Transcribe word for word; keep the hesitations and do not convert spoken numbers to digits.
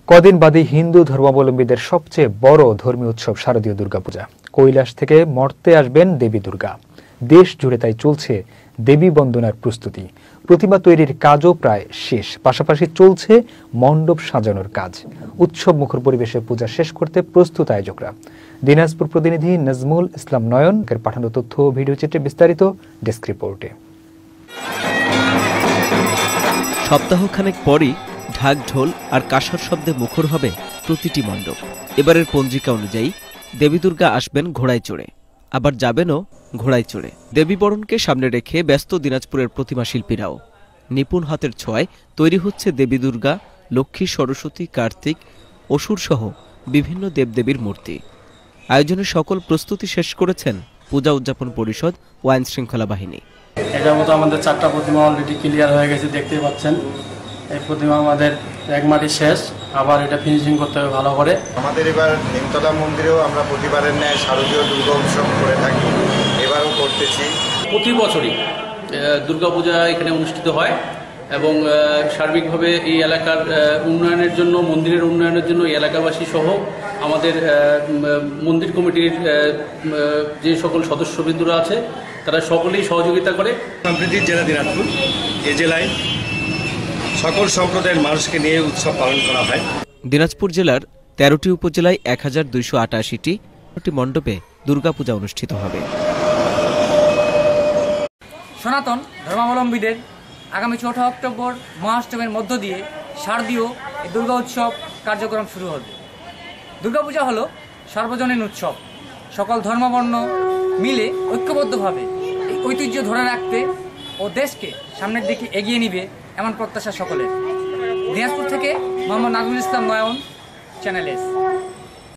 কদিন বাদে হিন্দু ধর্মাবলম্বীদের সবচেয়ে বড় ধর্মীয় উৎসব শারদীয় দুর্গাপূজা। কৈলাস থেকে মর্তে আসবেন দেবী দুর্গা। দেশ জুড়ে তাই চলছে দেবী বন্দনার প্রস্তুতি। প্রতিমা তৈরির কাজও প্রায় শেষ, পাশাপাশি চলছে মণ্ডপ সাজানোর কাজ। উৎসব মুখর পরিবেশে পূজা শেষ করতে প্রস্তুত আয়োজকরা। দিনাজপুর প্রতিনিধি নাজমুল ইসলাম নয়ন এর পাঠানো তথ্য ও ভিডিও চিত্রে বিস্তারিত ডেস্ক রিপোর্টে। সপ্তাহখানেক পরই ঢাক ঢোল আর কাঁসার শব্দে মুখর হবে প্রতিটি মণ্ডপ। এবারের পঞ্জিকা অনুযায়ী দেবী দুর্গা আসবেন ঘোড়ায় চড়ে, আবার যাবেনও ঘোড়ায় চড়ে। দেবী বরণকে সামনে রেখে ব্যস্ত দিনাজপুরের প্রতিমা শিল্পীরাও। নিপুণ হাতের ছোঁয়ায় তৈরি হচ্ছে দেবী দুর্গা, লক্ষ্মী, সরস্বতী, কার্তিক, অসুর সহ বিভিন্ন দেবদেবীর মূর্তি। আয়োজনের সকল প্রস্তুতি শেষ করেছেন পূজা উদযাপন পরিষদ ও আইন শৃঙ্খলা বাহিনী। এটার মতো আমাদের চারটা প্রতিমা অলরেডি ক্লিয়ার হয়ে গেছে, দেখতেই পাচ্ছেন। এই প্রতিমা আমাদের এক মাটি শেষ, আবার এটা ফিনিশিং করতে হবে ভালো করে। আমাদের এবার নিমতলা মন্দিরেও আমরা প্রতিবারের ন্যায় শারদীয় দুর্গা উৎসব করে থাকি, এবারও করতেছি। প্রতি বছরই দুর্গাপূজা এখানে অনুষ্ঠিত হয় এবং সার্বিকভাবে এই এলাকার উন্নয়নের জন্য, মন্দিরের উন্নয়নের জন্য এই এলাকাবাসী সহ আমাদের মন্দির কমিটির যে সকল সদস্যবৃন্দরা আছে তারা সকলেই সহযোগিতা করে। সম্প্রীতির জেলা দিনাজপুর, এ জেলায় সকল সম্প্রদায়ের মানুষকে নিয়ে উৎসব পালন করা হয়। দিনাজপুর জেলার তেরোটি উপজেলায় এক হাজার দুইশো আটাশিটি মণ্ডপে দুর্গাপূজা অনুষ্ঠিত হবে। সনাতন ধর্মাবলম্বীদের আগামী চৌঠা অক্টোবর মহাষ্টমীর মধ্য দিয়ে শারদীয় এই দুর্গা উৎসব কার্যক্রম শুরু হবে। দুর্গাপূজা হলো সার্বজনীন উৎসব। সকল ধর্মবর্ণ মিলে ঐক্যবদ্ধভাবে এই ঐতিহ্য ধরে রাখতে ও দেশকে সামনের দিকে এগিয়ে নিবে এমন প্রত্যাশা সকলের। দিনাজপুর থেকে মোহাম্মদ নাজমুল ইসলাম নয়ন, চ্যানেল এস।